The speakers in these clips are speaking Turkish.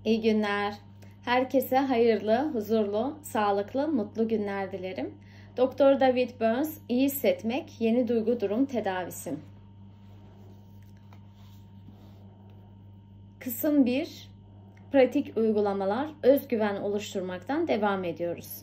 İyi günler. Herkese hayırlı, huzurlu, sağlıklı, mutlu günler dilerim. Doktor David Burns, iyi hissetmek, yeni duygu durum tedavisi. Kısım 1, pratik uygulamalar, özgüven oluşturmaktan devam ediyoruz.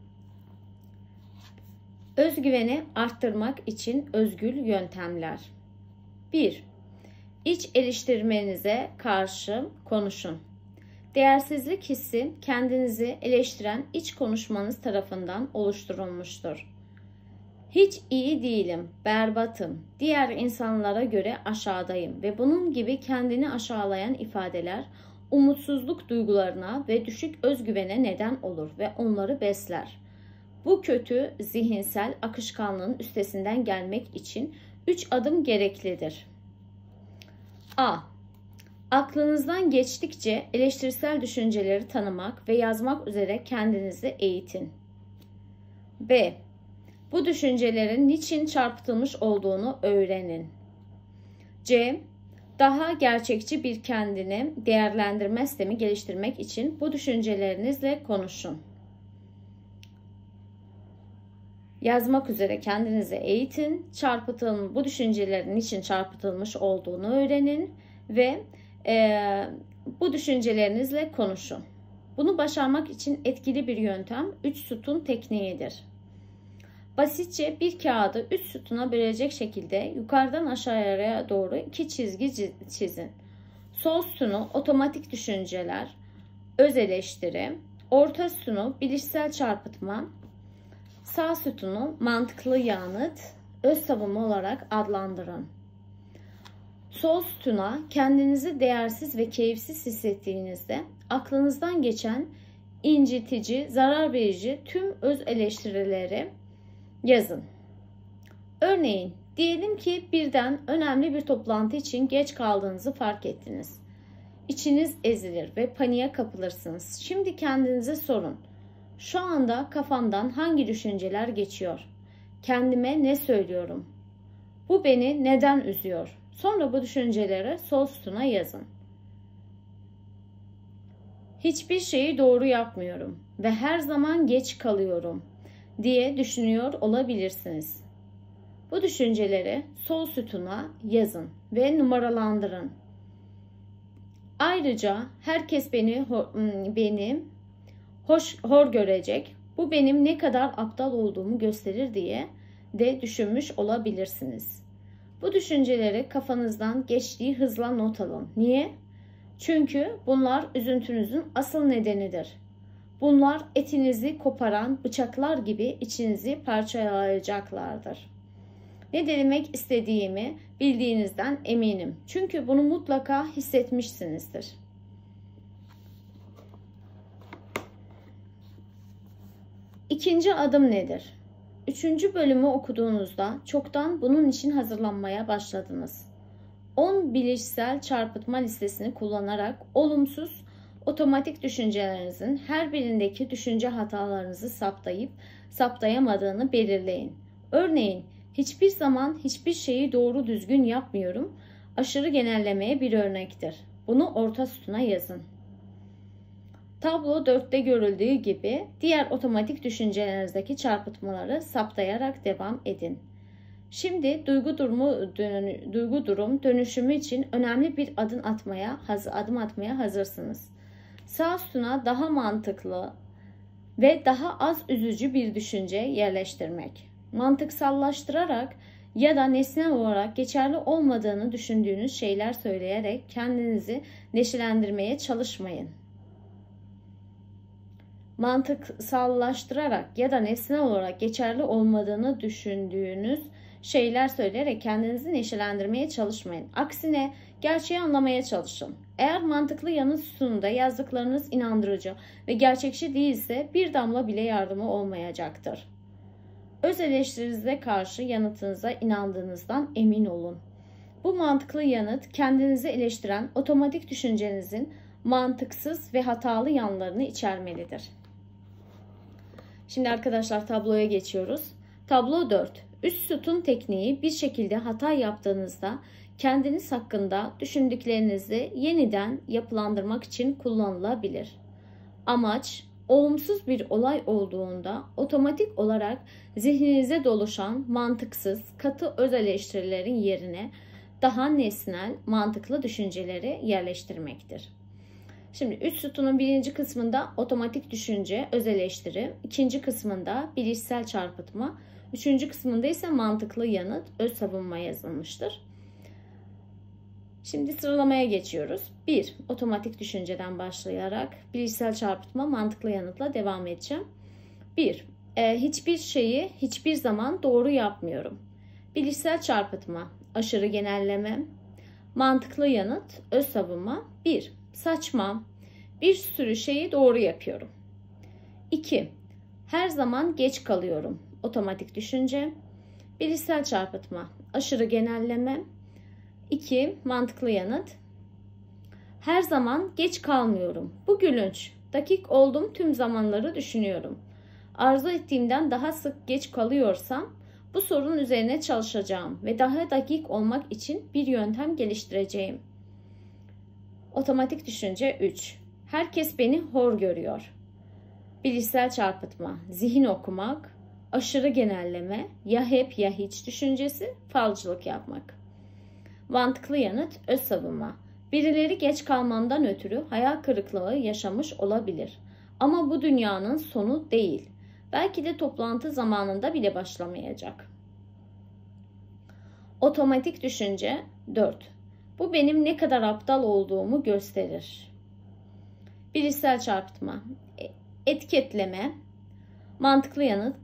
Özgüveni arttırmak için özgül yöntemler. 1. İç eleştirmenize karşı konuşun. Değersizlik hissi kendinizi eleştiren iç konuşmanız tarafından oluşturulmuştur. Hiç iyi değilim, berbatım, diğer insanlara göre aşağıdayım ve bunun gibi kendini aşağılayan ifadeler umutsuzluk duygularına ve düşük özgüvene neden olur ve onları besler. Bu kötü zihinsel akışkanlığın üstesinden gelmek için 3 adım gereklidir. A. Aklınızdan geçtikçe eleştirisel düşünceleri tanımak ve yazmak üzere kendinizi eğitin. B. Bu düşüncelerin niçin çarpıtılmış olduğunu öğrenin. C. Daha gerçekçi bir kendini değerlendirme sistemi geliştirmek için bu düşüncelerinizle konuşun. Yazmak üzere kendinizi eğitin, bu düşüncelerin niçin çarpıtılmış olduğunu öğrenin ve bu düşüncelerinizle konuşun. Bunu başarmak için etkili bir yöntem 3 sütun tekniğidir. Basitçe bir kağıdı 3 sütuna bölecek şekilde yukarıdan aşağıya doğru 2 çizgi çizin. Sol sütunu otomatik düşünceler, öz eleştiri, orta sütunu bilişsel çarpıtma, sağ sütunu mantıklı yanıt, öz savunma olarak adlandırın. Sol sütuna kendinizi değersiz ve keyifsiz hissettiğinizde aklınızdan geçen incitici, zarar verici tüm öz eleştirileri yazın. Örneğin diyelim ki birden önemli bir toplantı için geç kaldığınızı fark ettiniz. İçiniz ezilir ve paniğe kapılırsınız. Şimdi kendinize sorun. Şu anda kafamdan hangi düşünceler geçiyor? Kendime ne söylüyorum? Bu beni neden üzüyor? Sonra bu düşünceleri sol sütuna yazın. Hiçbir şeyi doğru yapmıyorum ve her zaman geç kalıyorum diye düşünüyor olabilirsiniz. Bu düşünceleri sol sütuna yazın ve numaralandırın. Ayrıca herkes beni hor görecek, bu benim ne kadar aptal olduğumu gösterir diye de düşünmüş olabilirsiniz. Bu düşünceleri kafanızdan geçtiği hızla not alın. Niye? Çünkü bunlar üzüntünüzün asıl nedenidir. Bunlar etinizi koparan bıçaklar gibi içinizi parçalayacaklardır. Ne demek istediğimi bildiğinizden eminim. Çünkü bunu mutlaka hissetmişsinizdir. İkinci adım nedir? 3. bölümü okuduğunuzda çoktan bunun için hazırlanmaya başladınız. 10 bilişsel çarpıtma listesini kullanarak olumsuz otomatik düşüncelerinizin her birindeki düşünce hatalarınızı saptayıp saptayamadığını belirleyin. Örneğin hiçbir zaman hiçbir şeyi doğru düzgün yapmıyorum aşırı genellemeye bir örnektir. Bunu orta sütuna yazın. Tablo 4'te görüldüğü gibi diğer otomatik düşüncelerinizdeki çarpıtmaları saptayarak devam edin. Şimdi duygu durum dönüşümü için önemli bir adım atmaya hazırsınız. Sağ sütuna daha mantıklı ve daha az üzücü bir düşünce yerleştirmek. Mantıksallaştırarak ya da nesnel olarak geçerli olmadığını düşündüğünüz şeyler söyleyerek kendinizi neşelendirmeye çalışmayın. Mantıksallaştırarak ya da nesnel olarak geçerli olmadığını düşündüğünüz şeyler söyleyerek kendinizi neşelendirmeye çalışmayın. Aksine gerçeği anlamaya çalışın. Eğer mantıklı yanıt sütununda yazdıklarınız inandırıcı ve gerçekçi değilse bir damla bile yardımı olmayacaktır. Öz eleştirinize karşı yanıtınıza inandığınızdan emin olun. Bu mantıklı yanıt kendinizi eleştiren otomatik düşüncenizin mantıksız ve hatalı yanlarını içermelidir. Şimdi arkadaşlar tabloya geçiyoruz. Tablo 4. Üst sütun tekniği bir şekilde hata yaptığınızda kendiniz hakkında düşündüklerinizi yeniden yapılandırmak için kullanılabilir. Amaç, olumsuz bir olay olduğunda otomatik olarak zihninize doluşan mantıksız, katı öz eleştirilerin yerine daha nesnel, mantıklı düşünceleri yerleştirmektir. Şimdi 3 sütunun birinci kısmında otomatik düşünce, öz eleştiri, ikinci kısmında bilişsel çarpıtma, üçüncü kısmında ise mantıklı yanıt, öz savunma yazılmıştır. Şimdi sıralamaya geçiyoruz. 1. Otomatik düşünceden başlayarak bilişsel çarpıtma, mantıklı yanıtla devam edeceğim. 1. Hiçbir şeyi hiçbir zaman doğru yapmıyorum. Bilişsel çarpıtma, aşırı genelleme, mantıklı yanıt, öz savunma. 1. Saçma, bir sürü şeyi doğru yapıyorum. 2. Her zaman geç kalıyorum. Otomatik düşünce, bilişsel çarpıtma, aşırı genelleme. 2. Mantıklı yanıt. Her zaman geç kalmıyorum. Bu gülünç. Dakik oldum, tüm zamanları düşünüyorum. Arzu ettiğimden daha sık geç kalıyorsam bu sorun üzerine çalışacağım ve daha dakik olmak için bir yöntem geliştireceğim. Otomatik düşünce 3. Herkes beni hor görüyor. Bilişsel çarpıtma, zihin okumak, aşırı genelleme, ya hep ya hiç düşüncesi, falcılık yapmak. Mantıklı yanıt, öz savunma. Birileri geç kalmamdan ötürü hayal kırıklığı yaşamış olabilir. Ama bu dünyanın sonu değil. Belki de toplantı zamanında bile başlamayacak. Otomatik düşünce 4. Bu benim ne kadar aptal olduğumu gösterir. Bilişsel çarpıtma, etiketleme, mantıklı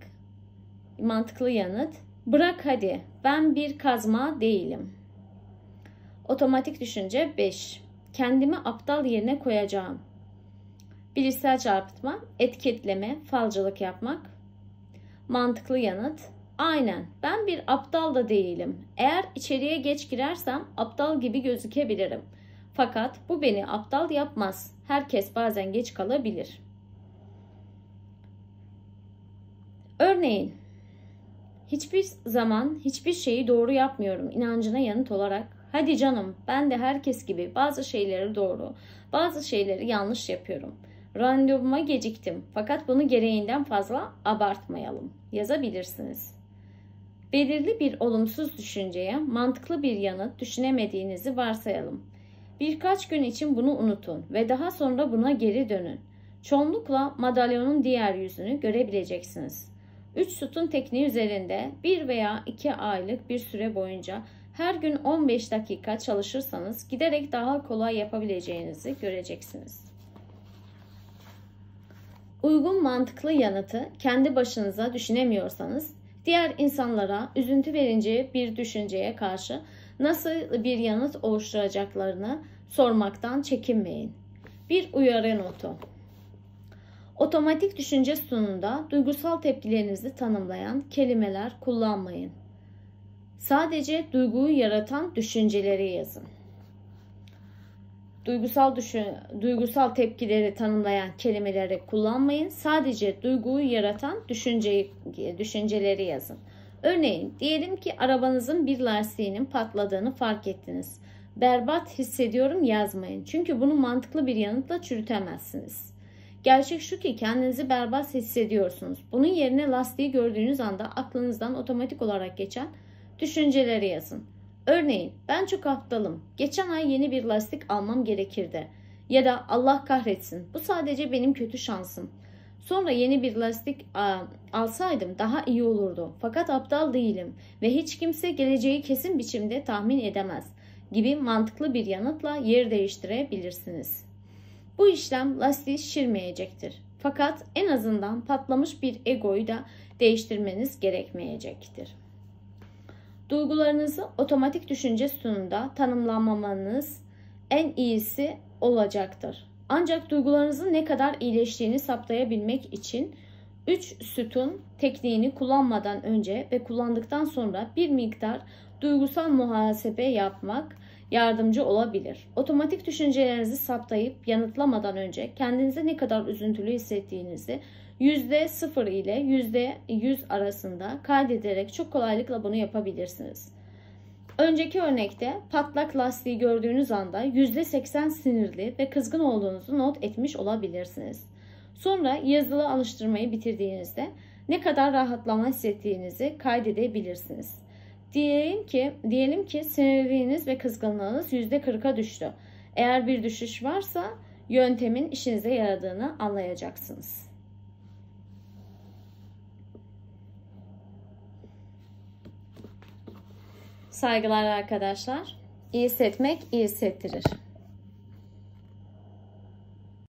yanıt. Bırak hadi, ben bir kazma değilim. Otomatik düşünce 5. Kendimi aptal yerine koyacağım. Bilişsel çarpıtma, etiketleme, falcılık yapmak. Mantıklı yanıt, aynen, ben bir aptal da değilim. Eğer içeriye geç girersem aptal gibi gözükebilirim. Fakat bu beni aptal yapmaz. Herkes bazen geç kalabilir. Örneğin, hiçbir zaman hiçbir şeyi doğru yapmıyorum inancına yanıt olarak, hadi canım, ben de herkes gibi bazı şeyleri doğru, bazı şeyleri yanlış yapıyorum. Randevuma geciktim fakat bunu gereğinden fazla abartmayalım yazabilirsiniz. Belirli bir olumsuz düşünceye mantıklı bir yanıt düşünemediğinizi varsayalım. Birkaç gün için bunu unutun ve daha sonra buna geri dönün. Çoğunlukla madalyonun diğer yüzünü görebileceksiniz. 3 sütun tekniği üzerinde 1 veya 2 aylık bir süre boyunca her gün 15 dakika çalışırsanız giderek daha kolay yapabileceğinizi göreceksiniz. Uygun mantıklı yanıtı kendi başınıza düşünemiyorsanız, diğer insanlara üzüntü verici bir düşünceye karşı nasıl bir yanıt oluşturacaklarını sormaktan çekinmeyin. Bir uyarı notu. Otomatik düşünce sunumunda duygusal tepkilerinizi tanımlayan kelimeler kullanmayın. Sadece duyguyu yaratan düşünceleri yazın. Duygusal tepkileri tanımlayan kelimeleri kullanmayın. Sadece duyguyu yaratan düşünceleri yazın. Örneğin diyelim ki arabanızın bir lastiğinin patladığını fark ettiniz. Berbat hissediyorum yazmayın. Çünkü bunu mantıklı bir yanıtla çürütemezsiniz. Gerçek şu ki kendinizi berbat hissediyorsunuz. Bunun yerine lastiği gördüğünüz anda aklınızdan otomatik olarak geçen düşünceleri yazın. Örneğin ben çok aptalım. Geçen ay yeni bir lastik almam gerekirdi. Ya da Allah kahretsin, bu sadece benim kötü şansım. Sonra yeni bir lastik alsaydım daha iyi olurdu. Fakat aptal değilim ve hiç kimse geleceği kesin biçimde tahmin edemez gibi mantıklı bir yanıtla yer değiştirebilirsiniz. Bu işlem lastiği şişirmeyecektir. Fakat en azından patlamış bir egoyu da değiştirmeniz gerekmeyecektir. Duygularınızı otomatik düşünce sunumunda tanımlamamanız en iyisi olacaktır. Ancak duygularınızın ne kadar iyileştiğini saptayabilmek için 3 sütun tekniğini kullanmadan önce ve kullandıktan sonra bir miktar duygusal muhasebe yapmak yardımcı olabilir. Otomatik düşüncelerinizi saptayıp yanıtlamadan önce kendinize ne kadar üzüntülü hissettiğinizi %0 ile %100 arasında kaydederek çok kolaylıkla bunu yapabilirsiniz. Önceki örnekte patlak lastiği gördüğünüz anda %80 sinirli ve kızgın olduğunuzu not etmiş olabilirsiniz. Sonra yazılı alıştırmayı bitirdiğinizde ne kadar rahatlama hissettiğinizi kaydedebilirsiniz. Diyelim ki sinirliğiniz ve kızgınlığınız %40'a düştü. Eğer bir düşüş varsa yöntemin işinize yaradığını anlayacaksınız. Saygılar arkadaşlar. İyi hissetmek iyi hissettirir.